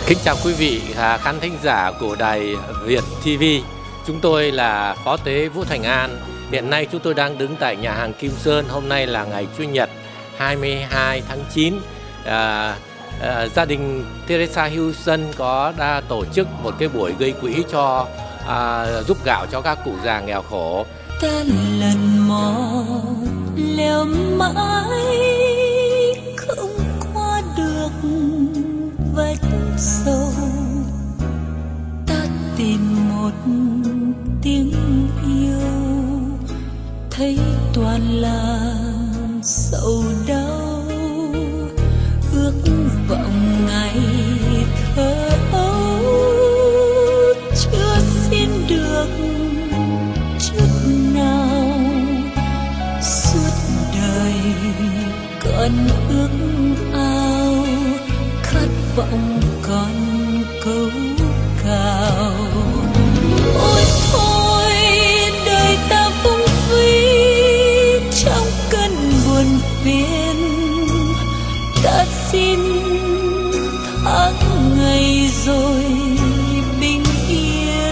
Kính chào quý vị khán thính giả của đài Việt TV. Chúng tôi là Phó Tế Vũ Thành An. Hiện nay chúng tôi đang đứng tại nhà hàng Kim Sơn. Hôm nay là ngày Chủ nhật 22 tháng 9. Gia đình Teresa Houston đã tổ chức một cái buổi gây quỹ cho giúp gạo cho các cụ già nghèo khổ. Ta lần mò leo mãi không qua được vách sâu, ta tìm một tiếng yêu thấy toàn là sầu đau, ước vọng ngày thơ ấu chưa xin được chút nào, suốt đời còn ước ao khát vọng còn câu cào. Ôi thôi đời ta phung phí trong cơn buồn phiền, ta xin tháng ngày rồi bình yên.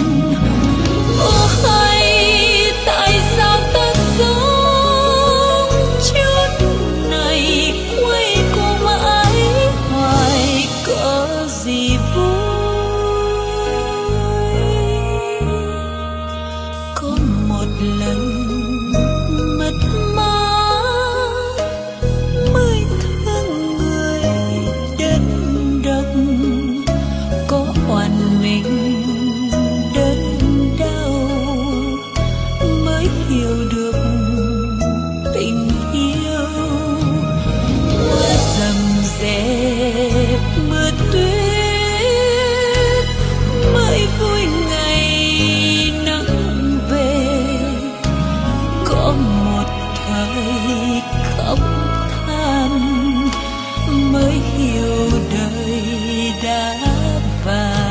Ô hay tại sao ta sống chút này quay cô mãi hoài, có gì vui. Có một lần mất mát mới thương người đến độc, có oan mình đến đau mới hiểu được tình yêu. Qua rầm rạp mưa tuyết mới vui ngày nắng về, có một thời khóc than mới hiểu đời đã vàng.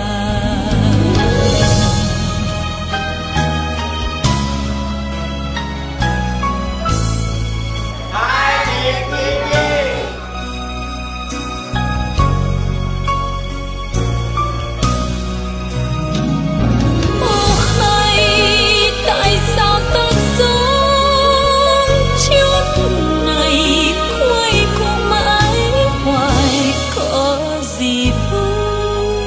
Ô hay tại sao ta sống chút này quay cô mãi hoài, có gì vui.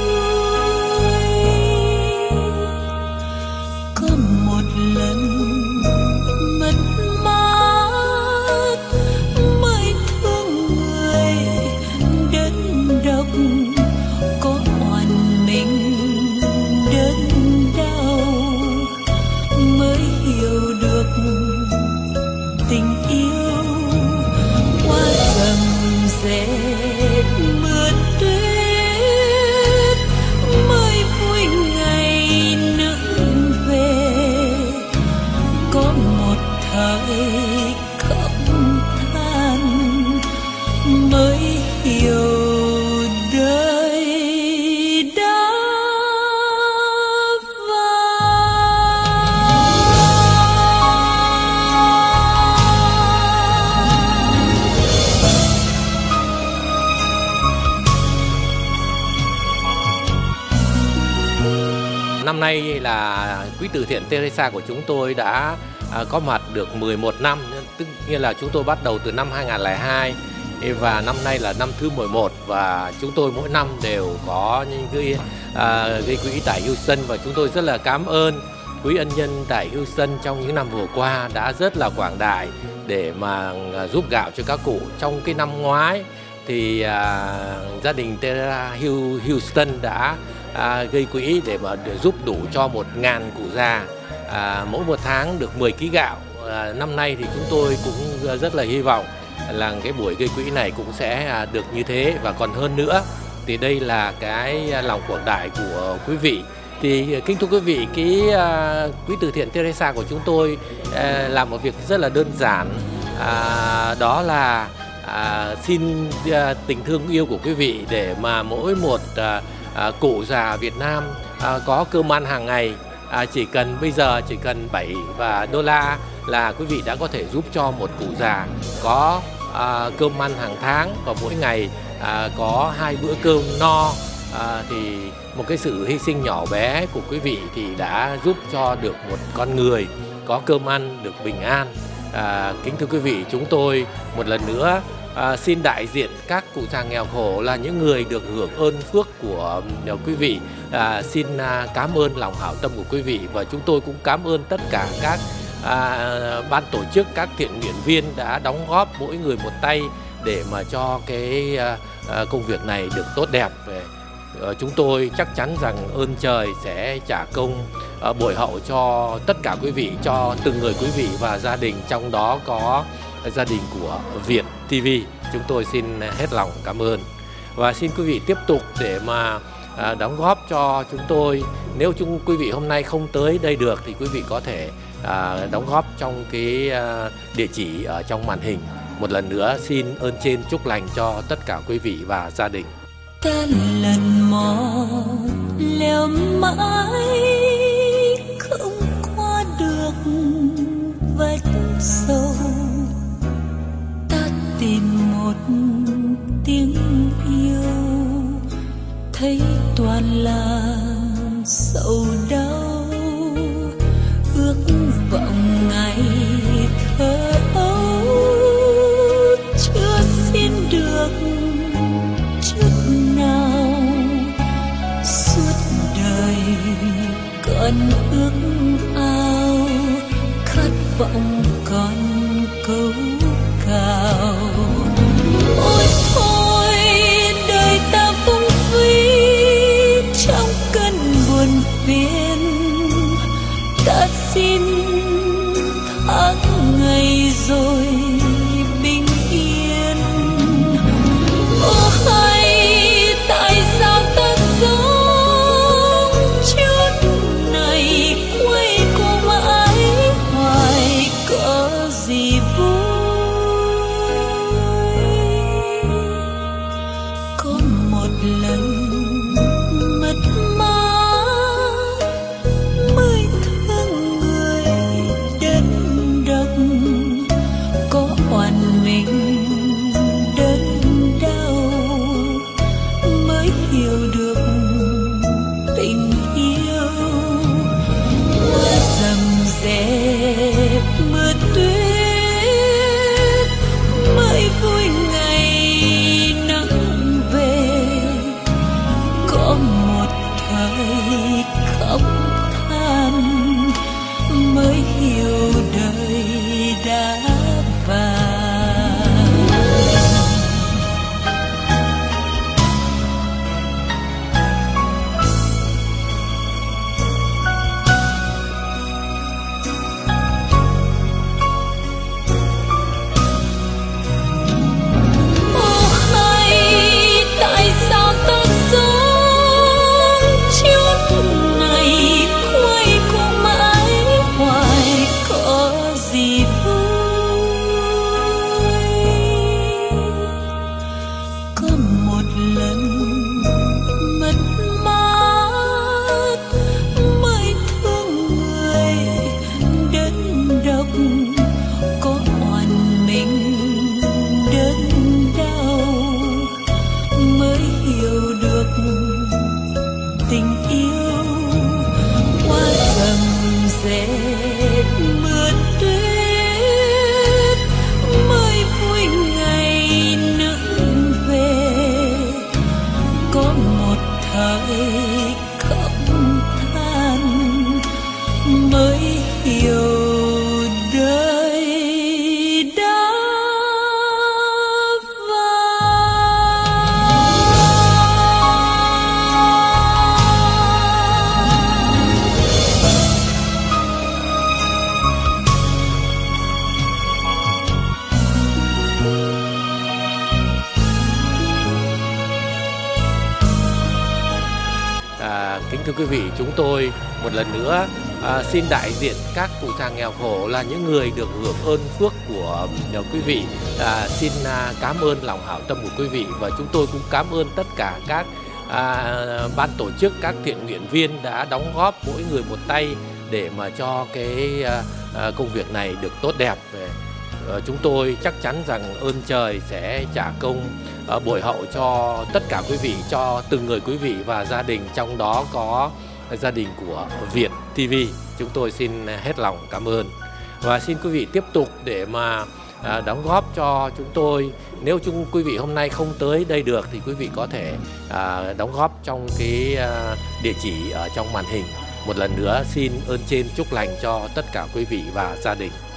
Có một lần mất mát mới thương người đến độc, có oan mình đến đau mới hiểu được tình yêu. Qua rầm rạp mưa tuyết mới vui ngày nắng về, có một thời khóc than mới hiểu đời đã Năm nay là quỹ từ thiện Teresa của chúng tôi đã có mặt được 11 năm, tức nghĩa là chúng tôi bắt đầu từ năm 2002 và năm nay là năm thứ 11, và chúng tôi mỗi năm đều có những cái gây quỹ tại Houston, và chúng tôi rất là cảm ơn quý ân nhân tại Houston trong những năm vừa qua đã rất là quảng đại để mà giúp gạo cho các cụ. Trong cái năm ngoái thì gia đình Teresa Houston đã gây quỹ để giúp đủ cho 1.000 cụ già, mỗi một tháng được 10 kg gạo. Năm nay thì chúng tôi cũng rất là hy vọng là cái buổi gây quỹ này cũng sẽ được như thế và còn hơn nữa. Thì đây là cái lòng quảng đại của quý vị. Thì kính thưa quý vị, cái quỹ từ thiện Teresa của chúng tôi làm một việc rất là đơn giản, đó là xin tình thương yêu của quý vị để mà mỗi một cụ già Việt Nam có cơm ăn hàng ngày. Bây giờ chỉ cần $7 là quý vị đã có thể giúp cho một cụ già có cơm ăn hàng tháng, và mỗi ngày có 2 bữa cơm no thì một cái sự hy sinh nhỏ bé của quý vị thì đã giúp cho được một con người có cơm ăn, được bình an. Kính thưa quý vị, chúng tôi một lần nữa xin đại diện các cụ già nghèo khổ là những người được hưởng ơn phước của quý vị, xin cảm ơn lòng hảo tâm của quý vị, và chúng tôi cũng cảm ơn tất cả các ban tổ chức, các thiện nguyện viên đã đóng góp mỗi người một tay để mà cho cái công việc này được tốt đẹp. Chúng tôi chắc chắn rằng ơn trời sẽ trả công bội hậu cho tất cả quý vị, cho từng người quý vị và gia đình, trong đó có gia đình của Việt TV. Chúng tôi xin hết lòng cảm ơn và xin quý vị tiếp tục để mà đóng góp cho chúng tôi. Nếu quý vị hôm nay không tới đây được thì quý vị có thể đóng góp trong cái địa chỉ ở trong màn hình. Một lần nữa xin ơn trên chúc lành cho tất cả quý vị và gia đình. Ta lần một leo mãi không qua được vách sâu, ta tìm một tiếng yêu thấy toàn là sầu đau, ước vọng ngày thơ ấu chưa xin được chút nào, suốt đời còn ước ao, khát vọng còn câu cào. Ôi thôi đời ta vung ví trong cơn buồn phiền, ta xin tháng ngày rồi bình yên. Ô hay tại sao ta sống chút này quay qua mãi hoài, có gì vui. Có một lần mất mát mới thương người đến độc, có oan mình đến đau mới hiểu được tình yêu. Qua rầm rẹp mưa tuyết mới vui ngày nắng về, có một thời khóc than mới hiểu đời đã vàng. Ô hay tại sao ta sống chút này quay qua mãi hoài, có gì vui. Có một lần mất mát mới thương người đến độc, có oan mình đến đau mới hiểu được tình yêu. Qua rầm rẹp mưa tuyết mới vui ngày nắng về, có một thời khóc than mới hiểu đời đã Kính thưa quý vị, chúng tôi một lần nữa xin đại diện các cụ già nghèo khổ là những người được hưởng ơn phước của quý vị, xin cảm ơn lòng hảo tâm của quý vị, và chúng tôi cũng cảm ơn tất cả các ban tổ chức, các thiện nguyện viên đã đóng góp mỗi người một tay để mà cho cái công việc này được tốt đẹp. chúng tôi chắc chắn rằng ơn trời sẽ trả công bội hậu cho tất cả quý vị, cho từng người quý vị và gia đình, trong đó có gia đình của Việt TV. Chúng tôi xin hết lòng cảm ơn và xin quý vị tiếp tục để mà đóng góp cho chúng tôi. Nếu quý vị hôm nay không tới đây được thì quý vị có thể đóng góp trong cái địa chỉ ở trong màn hình. Một lần nữa xin ơn trên chúc lành cho tất cả quý vị và gia đình.